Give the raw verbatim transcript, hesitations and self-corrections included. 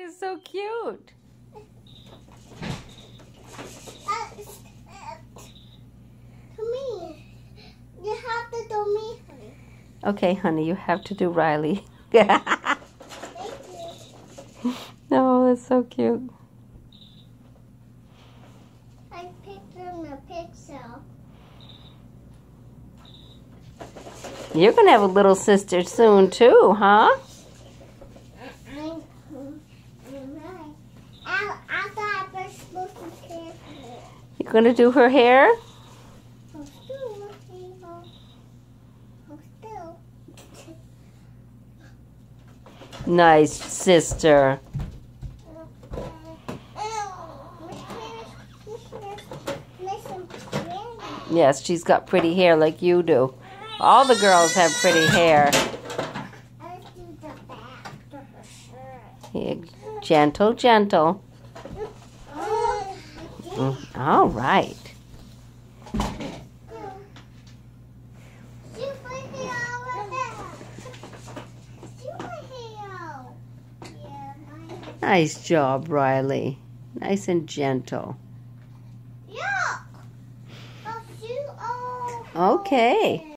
is so cute. Uh, to me. You have to do me, honey. Okay, honey, you have to do Riley. Thank you. Oh, that's so cute. I picked them a pixel. You're going to have a little sister soon, too, huh? I'm, I'm right. I, I thought I was supposed to care for it. You're going to do her hair? I'm still looking. I'm still. Nice sister. Yes, she's got pretty hair like you do. All the girls have pretty hair. Here, gentle, gentle. Mm, all right. Nice job, Riley. Nice and gentle. Yeah. Okay.